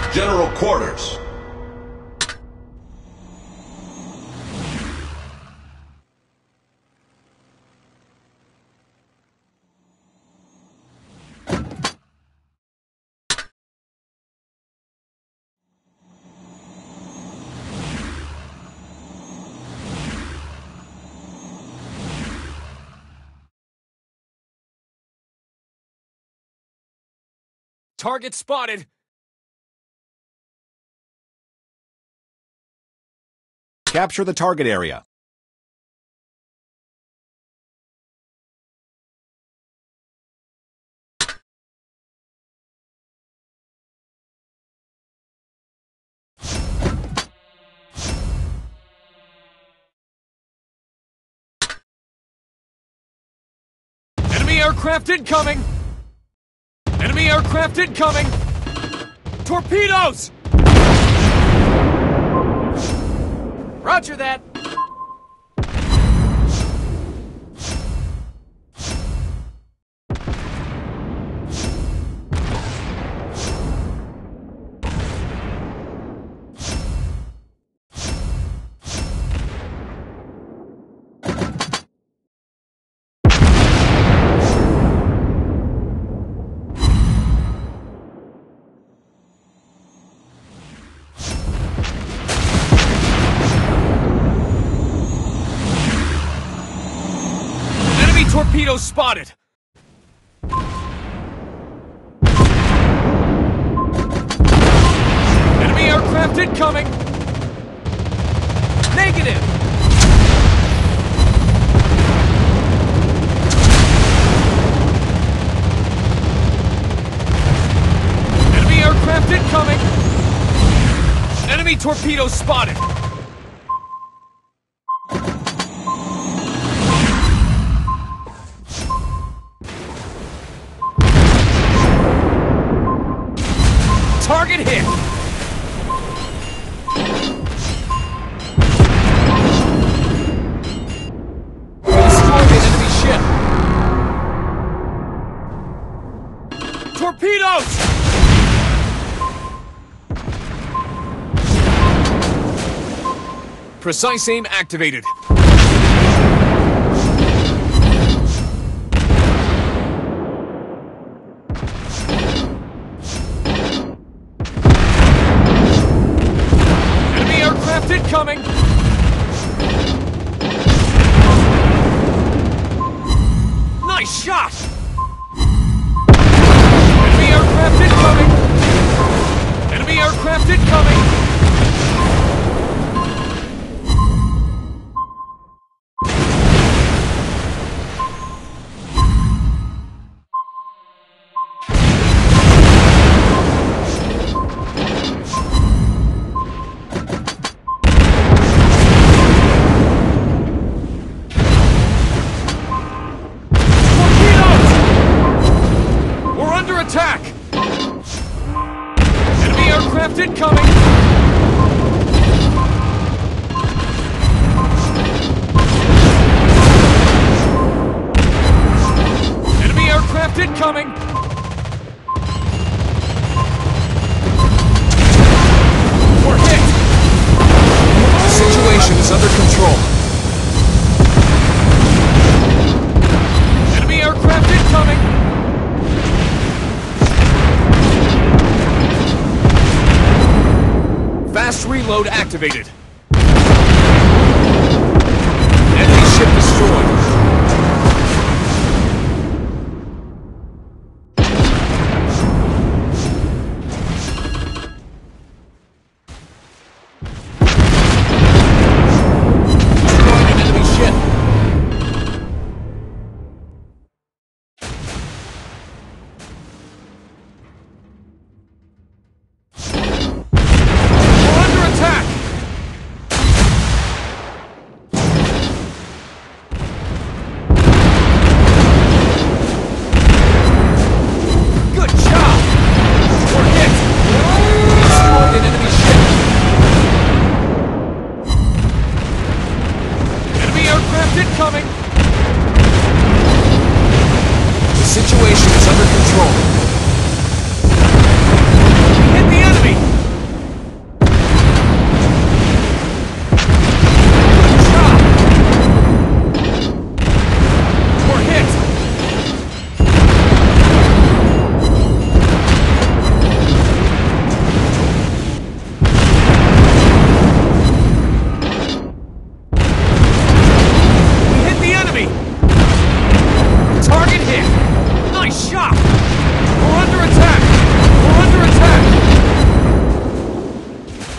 General quarters. Target spotted. Capture the target area. Enemy aircraft incoming! Enemy aircraft incoming! Torpedoes! Roger that! Torpedoes spotted! Enemy aircraft incoming! Negative! Enemy aircraft incoming! Enemy torpedoes spotted! Target hit! We destroyed an enemy ship! Torpedoes! Precise aim activated. Incoming! Nice shot! Enemy aircraft incoming! Enemy aircraft incoming! Attack! Enemy aircraft incoming! Enemy aircraft incoming! We're hit! The situation is under control. Enemy aircraft incoming! Fast reload activated. Enemy ship destroyed. Destroyed an enemy ship. We're under attack.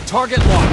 Target locked.